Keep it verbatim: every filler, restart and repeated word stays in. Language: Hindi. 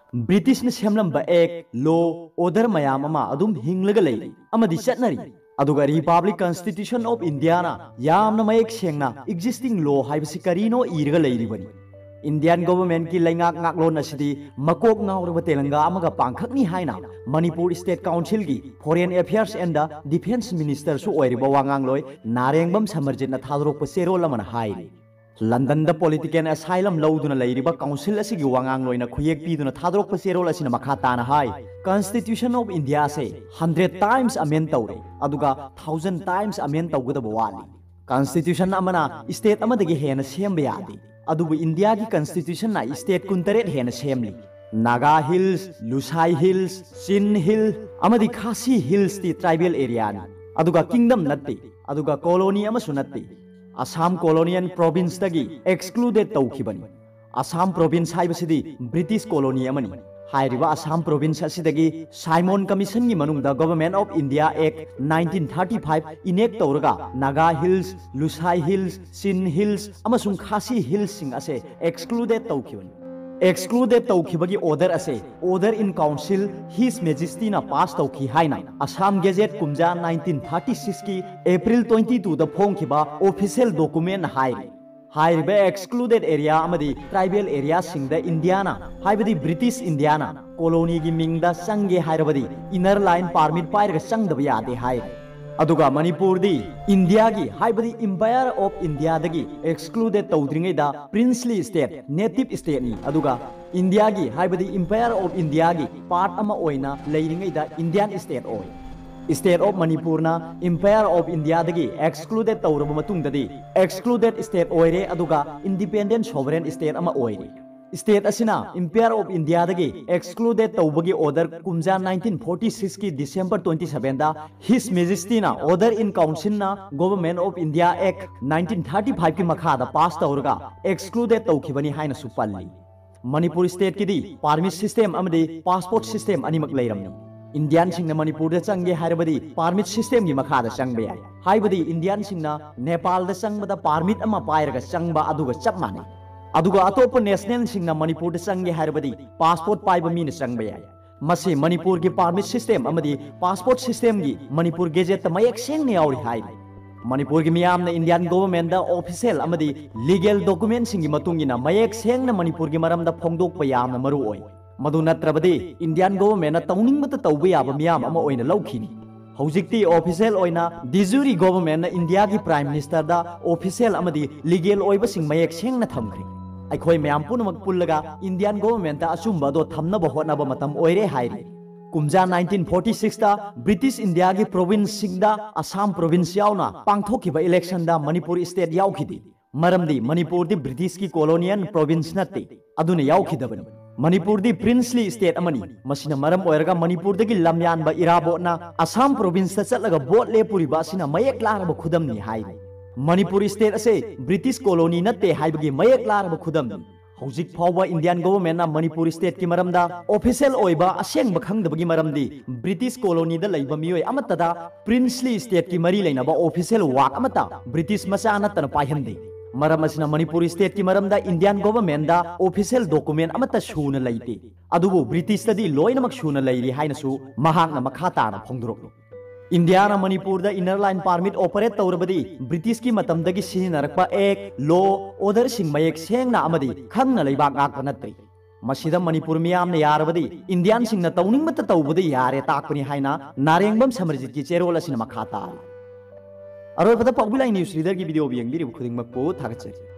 ब्रिटिश ने सेमलंबा एक लॉ ऑर्डर मयाम अमा अदुम हिंगलगा लेरी अमदि चटनरी अदुगा रिपब्लिक कॉन्स्टिट्यूशन ऑफ इंडिया ना यामना मयेक सेंगना एग्जिस्टिंग लॉ हाइबसि करिनो इरगा लेरिबनी इंडियन गवर्नमेंट की लैंगाक नाकलोन असिदि मकोक नाउरबा तेलंगा अमगा पांखकनी हाइना मणिपुर स्टेट काउंसिल की foreign affairs and the defence minister सु ओइरिबा वांगांगलोय नारेंगबम समरजितना थादरोकपा सेरोल अमना हाइरि लंदन द पॉलिटिकल असाइलम लौदुना लैरिबा काउंसिल असिगी वांगांगलोयना खुयेक पीदुना थादरोकपा सेरोल असिना मखा ताना हाइ कॉन्स्टिट्यूशन ऑफ इंडिया से हंड्रेड टाइम्स अमेंड तौरे अदुगा थाउजेंड टाइम्स अमेंड तौगदबा वाली कॉन्स्टिट्यूशन अमना स्टेट अमदगी हेना सेमबा यादे अदुबु इंडिया की कॉन्स्टिट्यूशन ना स्टेट कुंतरेट हेना सेमली Naga hills Lushai hills Chin hill अमदी खासी हिल्स ती ट्राइबल एरिया नि अदुगा किंगडम नत्ते अदुगा कॉलोनी अमसु नत्ते असम कॉलोनियन प्रोविंस तगी एक्सक्लूडेड तौखिबनी असम प्रोविंस हाइबसिदी ब्रिटिश कॉलोनी अमनी हाइरिबा असम प्रोविंस असिदगी साइमन कमीशन की मनुंगदा government of India act nineteen thirty five enact तौरगा Naga hills Lushai hills Chin hills अमसुंग खासी हिल्स सिंग असे एक्सक्लूडेड तौखिबनी एक्सक्लूडेड तौखिबगी ऑर्डर असे order in council his majesty ना पास तौखि हाइना असम गेजेट कुमजा नाइनटीन थर्टी सिक्स की अप्रैल ट्वेंटी टू द फोंखिबा ऑफिशियल डॉक्यूमेंट हाइरि हाइरिबे एक्सक्लूडेड एरिया अमदी ट्राइबल एरिया सिंगदा इंडियाना हाइबदी ब्रिटिश इंडियाना कॉलोनी की मिंगदा संगे हाइरबदी इनर लाइन परमिट पाइरगा संगदबा यादे हाइरि अदुगा मणिपुर दी इंडिया की हाइबदी एम्पायर ऑफ इंडिया दगी एक्सक्लूडेड तौद्रिंगैदा प्रिंसली स्टेट नेटिव स्टेट नि अदुगा इंडिया की हाइबदी एम्पायर ऑफ इंडिया की पार्ट अमा ओइना लेरिंगैदा इंडियन स्टेट ओइ स्टेट ऑफ मणिपुर ना एम्पायर ऑफ इंडिया दगी एक्सक्लूडेड तौरबा मतुंगददी एक्सक्लूडेड स्टेट ओइरे अदुगा इंडिपेंडेंट सोवरेन स्टेट अमा ओइरे स्टेट असिना एम्पायर ऑफ इंडिया दगी एक्सक्लूडेड तौबगी ऑर्डर कुमजा नाइनटीन फोर्टी सिक्स की डिसेंबर ट्वेंटी सेवन दा हिज मेजेस्टी ना ऑर्डर इन काउंसिल ना government of India act nineteen thirty five की मखादा पास तौरगा एक्सक्लूडेड तौखिबनी हाइना सुपल्ली मणिपुर स्टेट की दी परमिट सिस्टम अमदी पासपोर्ट सिस्टम अनिमक लेरमनी इंडियन सिंगना मणिपुर दा चंगे हाइरबदी परमिट सिस्टम की मखादा चंगबे याय हाइबदी इंडियन सिंगना नेपाल दा चंगबदा परमिट अमा पाइरगा चंगबा अदुगा चप माने अदुगा अतोप नेशनल सिंगना मणिपुर दा चंगे हाइरबदी पासपोर्ट पाइबा मीना चंगबे याय मसे मणिपुर की परमिट सिस्टम अमदी पासपोर्ट सिस्टम की मणिपुर गेजेट ता मयेक सेंगने यावरी हाइ मणिपुर की मियाम ने इंडियन गवर्नमेंट दा ऑफिशियल अमदी लीगल डॉक्यूमेंट सिंगी मतुंगिना मयेक सेंगना मणिपुर की मरम दा फोंगदोकपा यामना मरु ओइ मदु नत्रबदी इंडियन गवर्नमेंट तौनिंगबता तौबा याबा मियाम अमा ओइना लौखिनी हौजिक्ति ऑफिशियल ओइना डिजूरी गवर्नमेंट इंडिया की प्राइम मिनिस्टर दा ऑफिशियल अमदी लीगल ओइबा सिंग मयेक सेंगना थमखरि अखोय म्याम पुनमक पुल्लगा इंडियन गवर्नमेंट दा अचुंबा दो थमनबा होटनबा मतम ओइरे हाइरि कुमजा नाइनटीन फोर्टी सिक्स दा ब्रिटिश इंडिया की प्रोविंस सिंगदा असम प्रोविंस यावना पांगथोखिबा इलेक्शन दा मणिपुर स्टेट यावखिदि मरमदी मणिपुर दी ब्रिटिश की कॉलोनियन प्रोविंस नत्ते अदुना यावखिदबनि मणिपुर दी प्रिंसली स्टेट अमनी मसिना मरम ओइरगा मणिपुर दगी लमयानबा इराबोटना असम प्रोविंस दा चटलगा बोट लेपुरिबा सिना मयेक लारबा खुदमनि हाइरि मणिपुर स्टेट असे ब्रिटिश कॉलोनी नत्ते हाइबगी मयेक लारबा खुदमनि हौजिक फावबा इंडियन गवर्नमेंट ना मणिपुर स्टेट की मरमदा ऑफिशियल ओइबा असेंगबा खंगदबगी मरमदी ब्रिटिश कॉलोनी दा लैबा मियोय अमतदा प्रिंसली स्टेट की मरी लैनबा ऑफिशियल वाक अमता ब्रिटिश मचा नत्तन पाइहंदे मरम असिना मणिपुर स्टेट की मरमदा इंडियन गवर्नमेंट दा ऑफिशियल डॉक्यूमेंट अमता सुना लैते अदुबु ब्रिटिश तदी लोइनमक सुना लैरि हाइनसु महाकना मखा ताना फोंदरोक इंडिया ना मणिपुर दा इनर लाइन परमिट ऑपरेट तौरबदी ब्रिटिश की मतमदगी सिजनरकपा एक लॉ ऑर्डर सिंग मयेक सेंगना अमदी खंगना लैबाक आक नत्रि मसिदा मणिपुर मियाम ने यारबदी इंडियन सिंगना तौनिंगबता तौबदी यारे ताकपनि हाइना नारेंगबम समरजित की चेरोल असिना मखा तार अरोबदा पॉपुलर न्यूज रीडर की वीडियो बियंगिरि खुदिंगमकपो थागचे।